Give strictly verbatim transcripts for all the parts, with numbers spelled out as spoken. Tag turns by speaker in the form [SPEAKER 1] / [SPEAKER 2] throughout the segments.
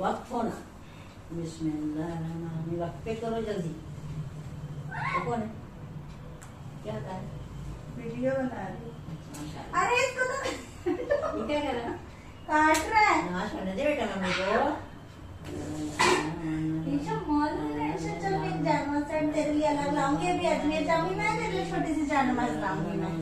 [SPEAKER 1] वक्त हो ना। बिस्मिल्लाह, वक्त पे करो जल्दी। तो कौन है? क्या था?
[SPEAKER 2] वीडियो बना रही। अरे इसको तो
[SPEAKER 1] ये क्या कर रहा है?
[SPEAKER 2] काट रहा है।
[SPEAKER 1] ना करने दे बेटा मम्मी को।
[SPEAKER 2] ईशा मॉल में ईशा चल मैं जानवर सेट तेरे लिए अलग लाऊंगी। अभी अजमेर जाऊंगी मैं, तेरे लिए छोटी सी जानवर लाऊंगी मैं।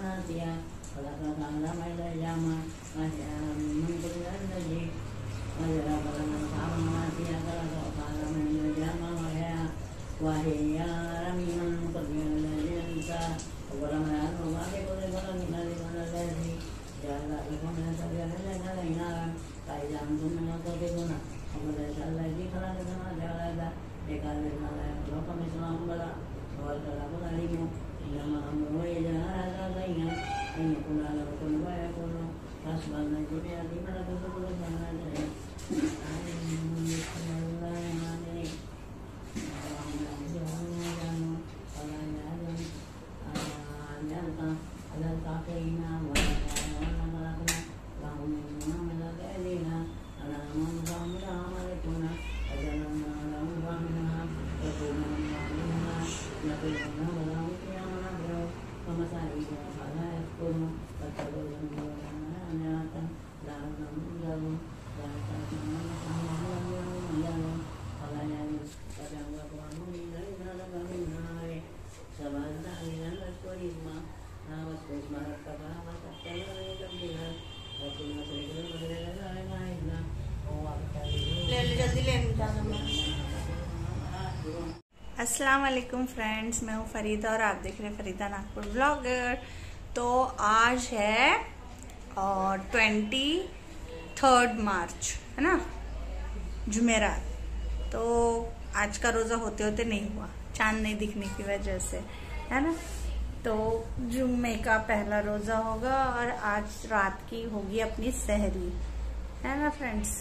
[SPEAKER 2] अस्सलाम वालेकुम फ्रेंड्स, मैं हूँ फरीदा और आप देख रहे हैं फरीदा नागपुर ब्लॉगर। तो आज है और ट्वेंटी थर्ड मार्च है ना, जुमेरात। तो आज का रोज़ा होते होते नहीं हुआ, चांद नहीं दिखने की वजह से, है ना। तो जुम्मे का पहला रोज़ा होगा और आज रात की होगी अपनी सहरी, है ना फ्रेंड्स।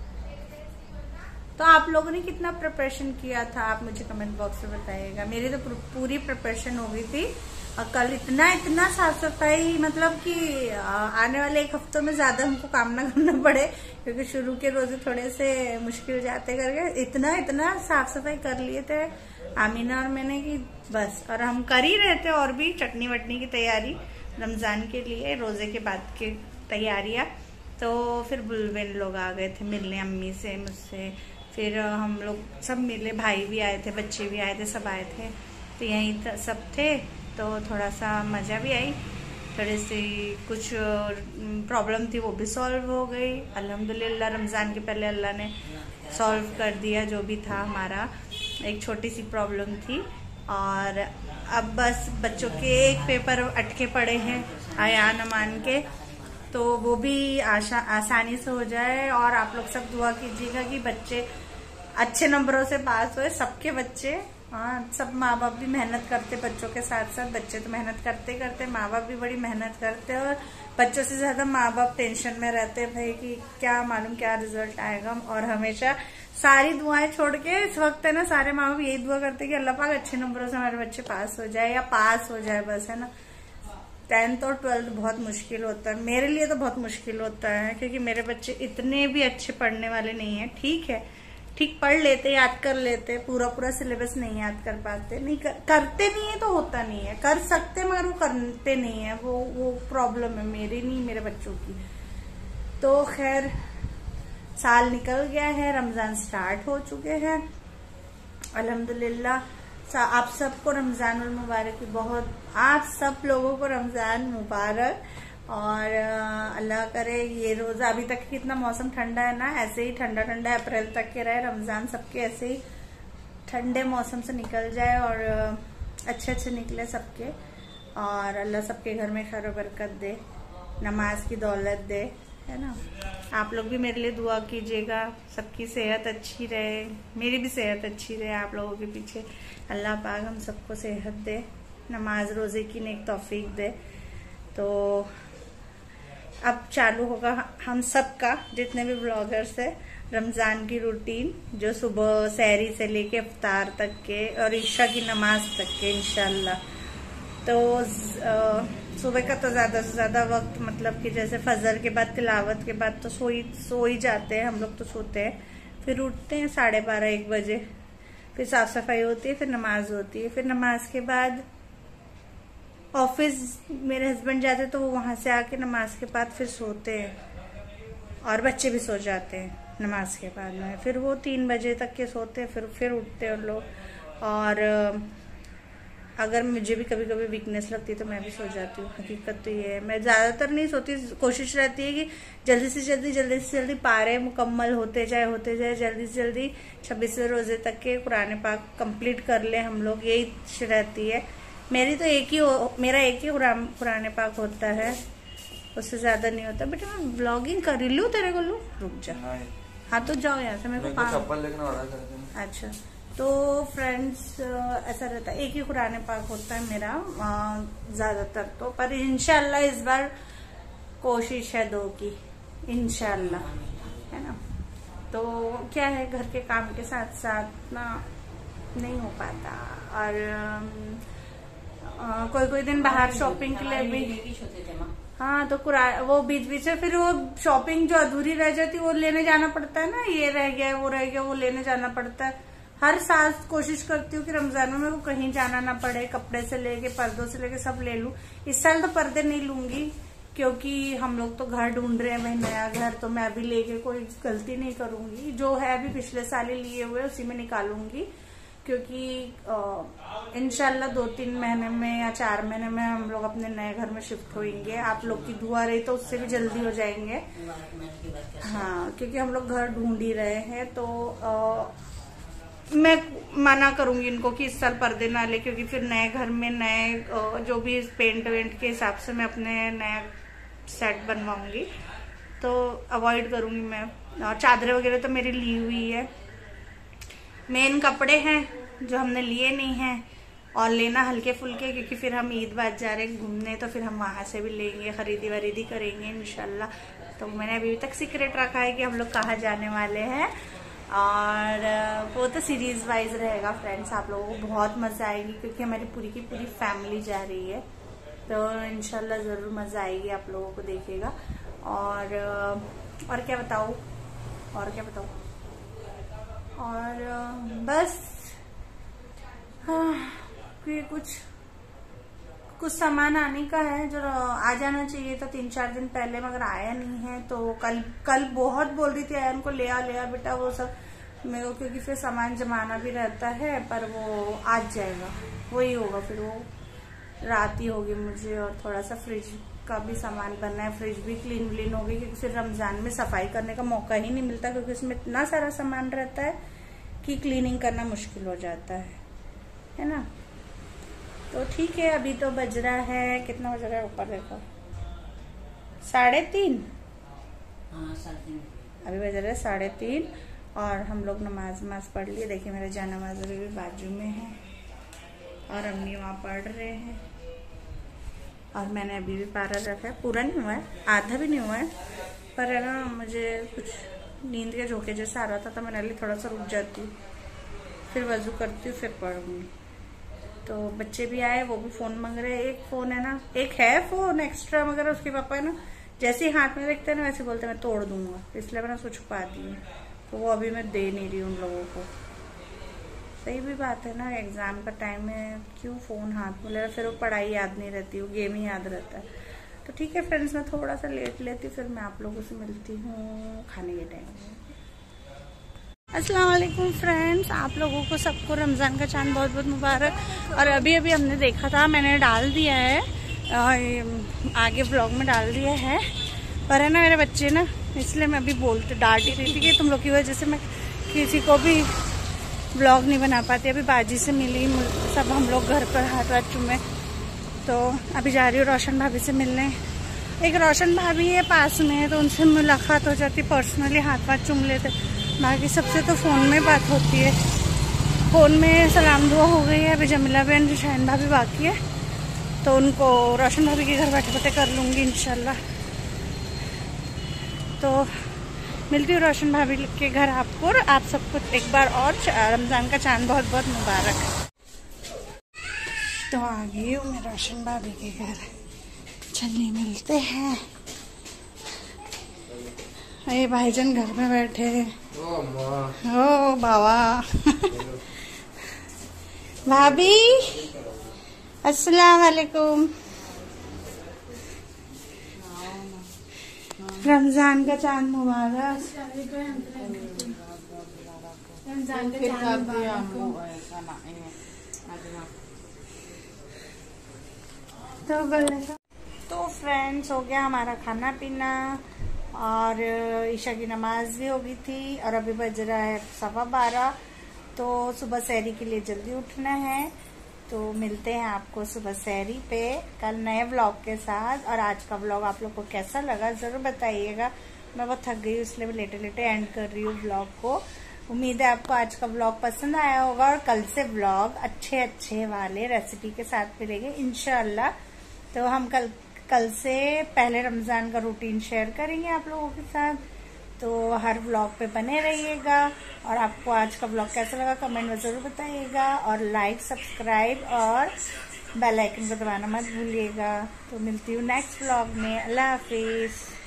[SPEAKER 2] तो आप लोगों ने कितना प्रिपरेशन किया था आप मुझे कमेंट बॉक्स में बताइएगा। मेरी तो पूरी प्रिपरेशन हो गई थी और कल इतना इतना साफ सफाई, मतलब कि आने वाले एक हफ्तों में ज्यादा हमको काम ना करना पड़े, क्योंकि शुरू के रोजे थोड़े से मुश्किल जाते करके इतना इतना साफ सफाई कर लिए थे आमीना और मैंने कि बस। और हम कर ही रहे थे और भी चटनी वटनी की तैयारी रमजान के लिए, रोजे के बाद की तैयारियां। तो फिर बुलबुल लोग आ गए थे मिलने अम्मी से, मुझसे, फिर हम लोग सब मिले, भाई भी आए थे, बच्चे भी आए थे, सब आए थे। तो यहीं सब थे, तो थोड़ा सा मज़ा भी आई। थोड़ी सी कुछ प्रॉब्लम थी वो भी सॉल्व हो गई अल्हम्दुलिल्लाह। रमज़ान के पहले अल्लाह ने सॉल्व कर दिया जो भी था हमारा, एक छोटी सी प्रॉब्लम थी। और अब बस बच्चों के एक पेपर अटके पड़े हैं आयान अमान के, तो वो भी आशा आसानी से हो जाए। और आप लोग सब दुआ कीजिएगा कि बच्चे अच्छे नंबरों से पास हुए, सबके बच्चे। हाँ, सब माँ बाप भी मेहनत करते बच्चों के साथ साथ, बच्चे तो मेहनत करते करते, माँ बाप भी बड़ी मेहनत करते, और बच्चों से ज्यादा माँ बाप टेंशन में रहते हैं भाई कि क्या मालूम क्या रिजल्ट आएगा। और हमेशा सारी दुआएं छोड़ के इस वक्त है ना, सारे माँ बाप यही दुआ करते कि अल्लाह पाक अच्छे नंबरों से हमारे बच्चे पास हो जाए, या पास हो जाए बस, है ना। टेंथ और ट्वेल्थ बहुत मुश्किल होता है, मेरे लिए तो बहुत मुश्किल होता है, क्योंकि मेरे बच्चे इतने भी अच्छे पढ़ने वाले नहीं है। ठीक है, ठीक पढ़ लेते, याद कर लेते, पूरा पूरा सिलेबस नहीं याद कर पाते, नहीं कर, करते नहीं है तो होता नहीं है, कर सकते मगर वो करते नहीं है, वो वो प्रॉब्लम है मेरी नहीं, मेरे बच्चों की। तो खैर साल निकल गया है, रमजान स्टार्ट हो चुके हैं अल्हम्दुलिल्लाह। आप सबको रमजान मुबारक की बहुत, आप सब लोगों को रमजान मुबारक। और अल्लाह करे ये रोजा, अभी तक कितना मौसम ठंडा है ना, ऐसे ही ठंडा ठंडा अप्रैल तक के रहे रमजान, सबके ऐसे ही ठंडे मौसम से निकल जाए और अच्छे अच्छे निकले सबके। और अल्लाह सबके घर में खैर बरकत दे, नमाज की दौलत दे, है ना। आप लोग भी मेरे लिए दुआ कीजिएगा, सबकी सेहत अच्छी रहे, मेरी भी सेहत अच्छी रहे, आप लोगों के पीछे अल्लाह पाक हम सबको सेहत दे, नमाज रोजे की नेक तौफीक दे। तो अब चालू होगा हम सबका, जितने भी ब्लॉगर्स है, रमजान की रूटीन, जो सुबह सहरी से लेके इफ्तार तक के और ईशा की नमाज तक के इंशाल्लाह। तो सुबह का तो ज्यादा से ज्यादा वक्त, मतलब कि जैसे फजर के बाद, तिलावत के बाद तो सो ही सो ही जाते हैं हम लोग, तो सोते हैं। फिर उठते हैं साढ़े बारह एक बजे, फिर साफ सफाई होती है, फिर नमाज होती है, फिर नमाज के बाद ऑफिस मेरे हस्बैंड जाते तो वो वहां से आके नमाज के बाद फिर सोते हैं, और बच्चे भी सो जाते हैं नमाज के बाद में। फिर वो तीन बजे तक के सोते हैं, फिर फिर उठते हैं लोग। और अगर मुझे भी कभी कभी वीकनेस लगती है तो मैं भी सो जाती हूँ। हकीकत तो ये है, मैं ज़्यादातर नहीं सोती, कोशिश रहती है कि जल्दी से जल्दी जल्दी से जल्दी पारे मुकम्मल होते जाए होते जाए जल्दी से जल्दी छब्बीसवें रोजे तक के कुरान पाक कंप्लीट कर ले हम लोग, यही रहती है मेरी। तो एक ही मेरा एक ही कुरान कुरान पाक होता है, उससे ज़्यादा नहीं होता। बेटा मैं व्लॉगिंग कर रही लूँ, तेरे को लूँ, रुक जा। हाँ तो जाओ यहाँ से, मेरे को
[SPEAKER 3] चप्पल लेकर ऑर्डर कर देना।
[SPEAKER 2] अच्छा तो फ्रेंड्स ऐसा रहता है, एक ही कुरान पाक होता है मेरा ज्यादातर तो, पर इंशाल्लाह इस बार कोशिश है दो की, इंशाल्लाह, है ना। तो क्या है, घर के काम के साथ साथ ना नहीं हो पाता, और आ, कोई कोई दिन बाहर शॉपिंग के लिए भी, हाँ तो कुरान वो बीच बीच में फिर वो शॉपिंग जो अधूरी रह जाती है वो लेने जाना पड़ता है ना, ये रह गया वो रह गया वो लेने जाना पड़ता है। हर साल कोशिश करती हूँ कि रमजान में मेरे को कहीं जाना ना पड़े, कपड़े से लेके पर्दों से लेके सब ले लूं। इस साल तो पर्दे नहीं लूंगी क्योंकि हम लोग तो घर ढूंढ रहे हैं भाई, नया घर, तो मैं अभी लेके कोई गलती नहीं करूंगी। जो है अभी पिछले साल ही लिए हुए उसी में निकालूंगी, क्योंकि इंशाल्लाह दो तीन महीने में या चार महीने में हम लोग अपने नए घर में शिफ्ट होंगे। आप लोग की दुआ रही तो उससे भी जल्दी हो जाएंगे। हाँ क्योंकि हम लोग घर ढूंढ ही रहे हैं, तो आ, मैं मना करूंगी इनको कि इस साल पर्दे ना ले, क्योंकि फिर नए घर में नए जो भी पेंट वेंट के हिसाब से मैं अपने नया सेट बनवाऊंगी, तो अवॉइड करूंगी मैं। और चादरें वगैरह तो मेरी ली हुई है, मेन कपड़े हैं जो हमने लिए नहीं हैं, और लेना हल्के फुल्के, क्योंकि फिर हम ईद बाद जा रहे हैं घूमने, तो फिर हम वहां से भी लेंगे, खरीदी वरीदी करेंगे इंशाल्लाह। तो मैंने अभी तक सीक्रेट रखा है कि हम लोग कहाँ जाने वाले हैं, और वो तो सीरीज वाइज रहेगा फ्रेंड्स। आप लोगों को बहुत मजा आएगी क्योंकि हमारी पूरी की पूरी फैमिली जा रही है, तो इंशाल्लाह जरूर मजा आएगी, आप लोगों को देखेगा। और और क्या बताऊँ और क्या बताऊँ और बस हाँ, कुछ कुछ सामान आने का है जो आ जाना चाहिए था तीन चार दिन पहले, मगर आया नहीं है। तो कल कल बहुत बोल रही थी आयन को ले आ ले आ बेटा वो सब मेरे को, क्योंकि फिर सामान जमाना भी रहता है, पर वो आज जाएगा, वही होगा, फिर वो रात ही होगी मुझे। और थोड़ा सा फ्रिज का भी सामान बनना है, फ्रिज भी क्लीन व्लीन होगी, क्योंकि फिर रमजान में सफाई करने का मौका ही नहीं मिलता, क्योंकि इसमें इतना सारा सामान रहता है कि क्लीनिंग करना मुश्किल हो जाता है, है ना। तो ठीक है, अभी तो बज रहा है, कितना बज रहा है ऊपर देखो, साढ़े तीन अभी बज रहा है साढ़े तीन। और हम लोग नमाज नमाज पढ़ लिए। देखिए मेरा जा नमाज अभी भी बाजू में है, और अम्मी वहाँ पढ़ रहे हैं, और मैंने अभी भी पारा रखा है, पूरा नहीं हुआ है, आधा भी नहीं हुआ है, पर है ना मुझे कुछ नींद के झोंके जैसा आ रहा था, तो मैंने लिए थोड़ा सा रुक जाती हूँ, फिर वजू करती हूँ, फिर पढ़ूंगी। तो बच्चे भी आए, वो भी फोन मांग रहे हैं। एक फोन है ना, एक है फोन एक्स्ट्रा, मगर उसके पापा है ना जैसे ही हाथ में देखते हैं ना वैसे बोलते हैं मैं तोड़ दूंगा, इसलिए मैंने उसको छुपा दी है, तो वो अभी मैं दे नहीं रही उन लोगों को। सही भी बात है ना, एग्जाम का टाइम है, क्यों फोन हाथ में ले रहा, फिर वो पढ़ाई याद नहीं रहती, वो गेम ही याद रहता है। तो ठीक है फ्रेंड्स, मैं थोड़ा सा लेट लेती, फिर मैं आप लोगों से मिलती हूँ खाने के टाइम। अस्सलाम वालेकुम फ्रेंड्स, आप लोगों को सबको रमज़ान का चांद बहुत बहुत मुबारक। और अभी अभी हमने देखा था, मैंने डाल दिया है, आगे ब्लॉग में डाल दिया है, पर है ना मेरे बच्चे ना, इसलिए मैं अभी बोलते डांट ही रही थी कि तुम लोग की वजह से मैं किसी को भी ब्लॉग नहीं बना पाती। अभी बाजी से मिली, सब हम लोग घर पर हाथ हाथ चूमे, तो अभी जा रही हूँ रोशन भाभी से मिलने। एक रोशन भाभी है पास में, तो उनसे मुलाकात हो जाती, पर्सनली हाथ हाथ चूम लेते, बाकी सबसे तो फ़ोन में बात होती है। फ़ोन में सलाम दुआ हो गई है, अभी जमीला बहन शाहीन भाभी बाकी है, तो उनको रोशन भाभी के घर बैठे बैठे कर लूँगी इंशाल्लाह। तो मिलती हूँ रोशन भाभी के घर आपको, और आप सबको एक बार और रमज़ान का चांद बहुत बहुत मुबारक। तो आ गई हूँ मैं रोशन भाभी के घर, चलिए मिलते हैं। ये भाईजान घर में बैठे।
[SPEAKER 3] ओ माँ,
[SPEAKER 2] ओ बाबा। भाभी अस्सलाम वालेकुम। रमजान का चांद मुबारक। रमजान का चांद मुबारक। तो फ्रेंड्स, हो गया हमारा खाना पीना और ईशा की नमाज भी हो गई थी और अभी बज रहा है सवा बारह। तो सुबह सहरी के लिए जल्दी उठना है। तो मिलते हैं आपको सुबह सहरी पे कल नए व्लॉग के साथ। और आज का व्लॉग आप लोग को कैसा लगा जरूर बताइएगा। मैं बहुत थक गई हूँ इसलिए मैं लेटे लेटे एंड कर रही हूँ व्लॉग को। उम्मीद है आपको आज का व्लॉग पसंद आया होगा और कल से व्लॉग अच्छे अच्छे वाले रेसिपी के साथ मिलेंगे इंशाल्लाह। तो हम कल कल से पहले रमजान का रूटीन शेयर करेंगे आप लोगों के साथ। तो हर व्लॉग पे बने रहिएगा। और आपको आज का व्लॉग कैसा लगा कमेंट में जरूर बताइएगा। और लाइक, सब्सक्राइब और बेल आइकन को दबाना मत भूलिएगा। तो मिलती हूँ नेक्स्ट व्लॉग में। अल्लाह हाफिज।